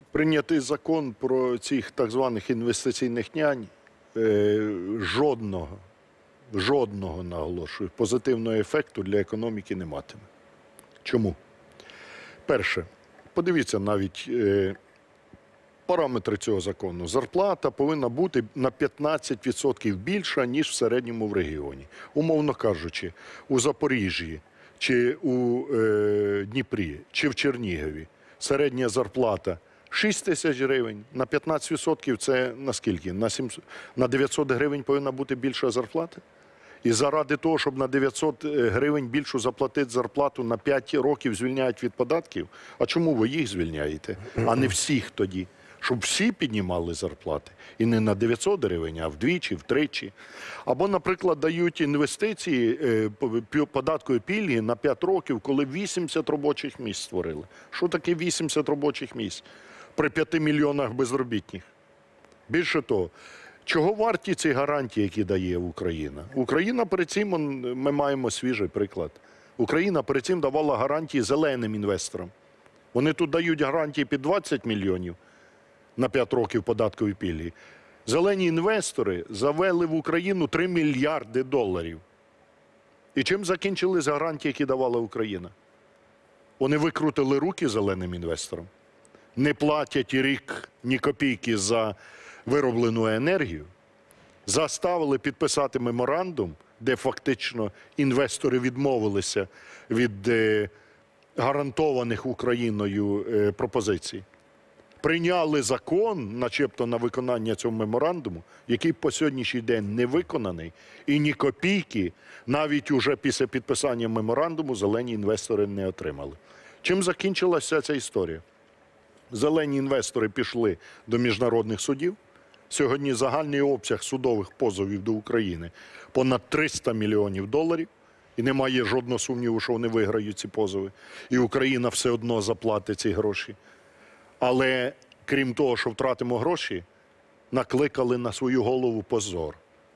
Прийнятий закон про цих так званих інвестиційних нянь жодного, наголошую, позитивного ефекту для економіки не матиме. Чому? Перше, подивіться навіть параметри цього закону. Зарплата повинна бути на 15% більша, ніж в середньому в регіоні. Умовно кажучи, у Запоріжжі, чи у Дніпрі, чи в Чернігові середня зарплата 6 тисяч гривень, на 15% це на скільки? На 900 гривень повинна бути більша зарплата? І заради того, щоб на 900 гривень більшу заплатити зарплату, на 5 років звільняють від податків? А чому ви їх звільняєте, а не всіх тоді? Щоб всі піднімали зарплати. І не на 900 гривень, а вдвічі, втричі. Або, наприклад, дають інвестиції, податкові пільги на 5 років, коли 80 робочих місць створили. Що таке 80 робочих місць при 5 мільйонах безробітних? Більше того, чого варті ці гарантії, які дає Україна? Україна перед цим, ми маємо свіжий приклад. Україна перед цим давала гарантії зеленим інвесторам. Вони тут дають гарантії під 20 мільйонів на 5 років податкові пільги. Зелені інвестори завели в Україну 3 мільярди доларів. І чим закінчились гарантії, які давала Україна? Вони викрутили руки зеленим інвесторам. Не платять рік ні копійки за вироблену енергію. Заставили підписати меморандум, де фактично інвестори відмовилися від гарантованих Україною пропозицій. Прийняли закон, начебто на виконання цього меморандуму, який по сьогоднішній день не виконаний, і ні копійки, навіть уже після підписання меморандуму, зелені інвестори не отримали. Чим закінчилася ця історія? Зелені інвестори пішли до міжнародних судів. Сьогодні загальний обсяг судових позовів до України понад 300 мільйонів доларів. І немає жодного сумніву, що вони виграють ці позови. І Україна все одно заплатить ці гроші. Але, крім того, що втратимо гроші, накликали на свою голову позор.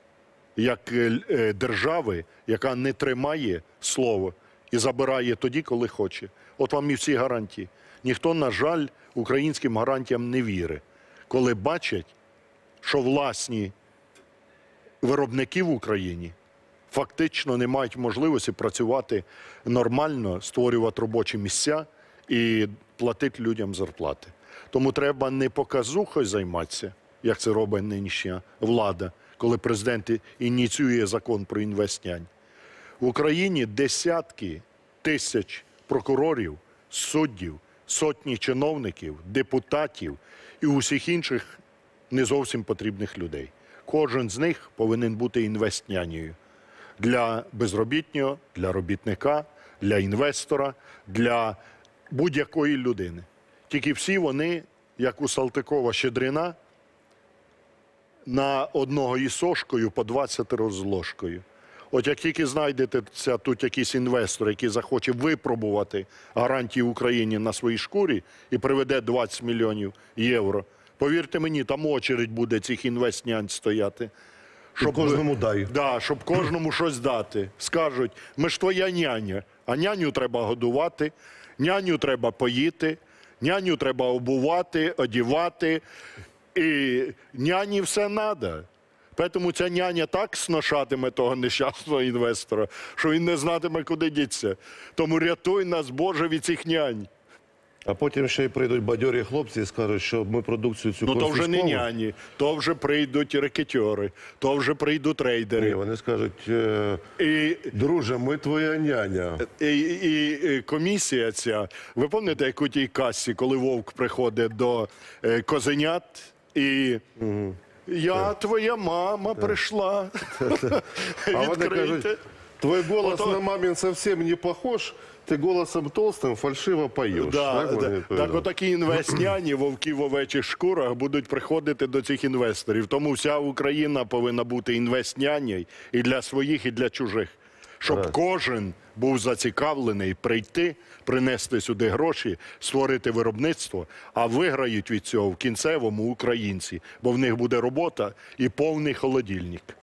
Як держави, яка не тримає слово і забирає тоді, коли хоче. От вам і всі гарантії. Ніхто, на жаль, українським гарантіям не вірить. Коли бачать, що власні виробники в Україні фактично не мають можливості працювати нормально, створювати робочі місця і платити людям зарплати. Тому треба не показухою займатися, як це робить нинішня влада, коли президент ініціює закон про інвестнянь. В Україні десятки тисяч прокурорів, суддів, сотні чиновників, депутатів і усіх інших не зовсім потрібних людей. Кожен з них повинен бути інвестнянею для безробітного, для робітника, для інвестора, для будь-якої людини. Тільки всі вони, як у Салтикова-Щедрина, на одного із сошкою по 20 з ложкою. От як тільки знайдеться тут якийсь інвестор, який захоче випробувати гарантії Україні на своїй шкурі і приведе 20 мільйонів євро, повірте мені, там очередь буде цих інвестнянь стояти. Щоб кожному дай. Да, щоб кожному щось дати. Скажуть, ми ж твоя няня, а няню треба годувати, няню треба поїти, няню треба обувати, одівати, і няні все треба. Тому ця няня так сношатиме того нещасного інвестора, що він не знатиме, куди дітися. Тому рятуй нас, Боже, від цих нянь. А потім ще й прийдуть бадьорі хлопці і скажуть, що ми продукцію цю то вже не няні, то вже прийдуть рекетьори, то вже прийдуть рейдери. Ні, вони скажуть, друже, ми твоя няня. І комісія ця, ви пам'ятаєте, як у тій касі, коли вовк приходить до козенят і... Я, твоя мама прийшла. А вони кажуть, твій голос на мамин зовсім не похож, ти голосом толстим фальшиво поєш. Так отакі інвестняні, вовки в овечих шкурах, будуть приходити до цих інвесторів. Тому вся Україна повинна бути інвестняною і для своїх, і для чужих. Щоб кожен був зацікавлений прийти, принести сюди гроші, створити виробництво, а виграють від цього в кінцевому українці, бо в них буде робота і повний холодильник.